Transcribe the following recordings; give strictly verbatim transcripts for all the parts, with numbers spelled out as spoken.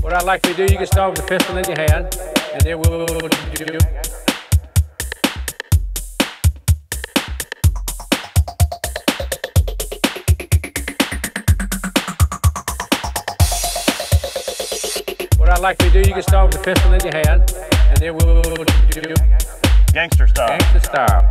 What I'd like to do, you can start with the pistol in your hand, and then we'll do. What I'd like to do, you can start with the pistol in your hand, and then we'll do. Gangster style. Gangster style.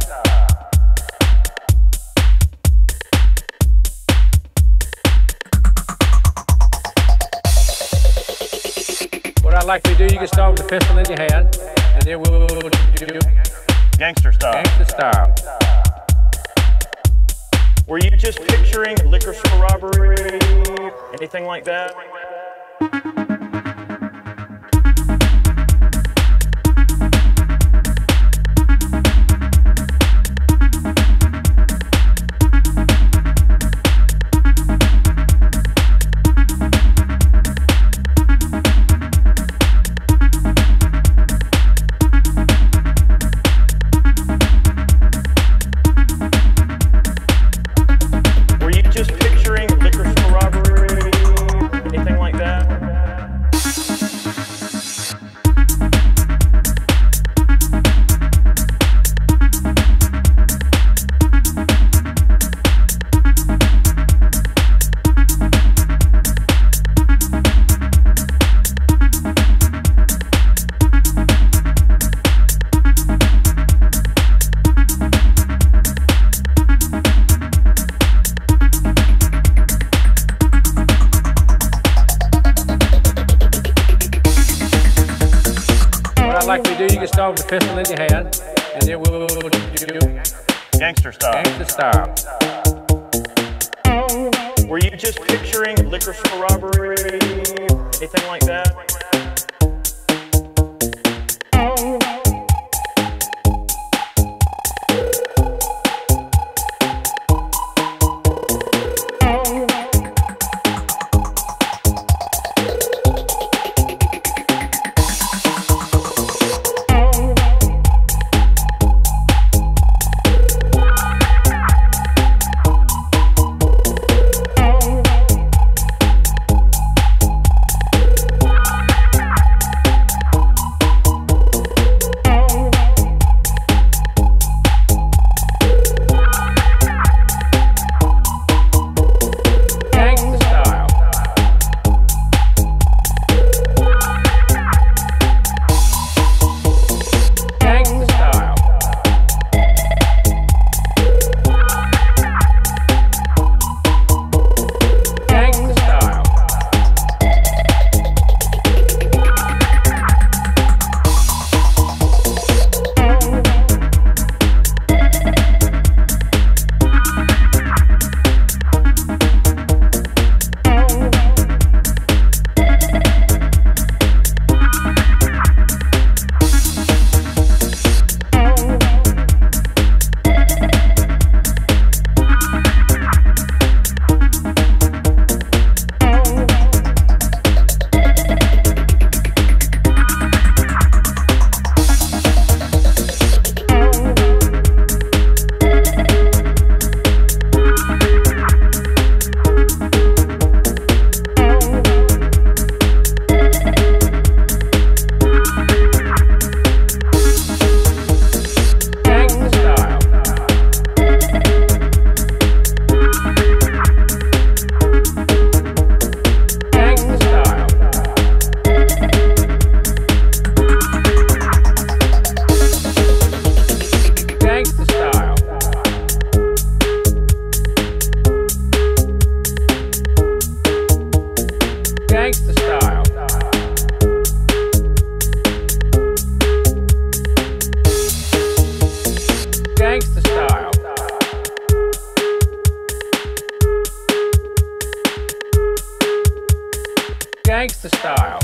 What I'd like to do, you can start with the pistol in your hand, and then we'll do. Gangster style. Gangster style. Were you just picturing liquor store robbery? Anything like that? Like we do, you can start with the pistol in your hand, and then we'll do. Gangster style. Gangster style. Were you just picturing liquor store robbery? Anything like that? Gangsta style.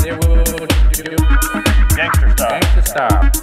and then we'll do Gangster style. gangster style.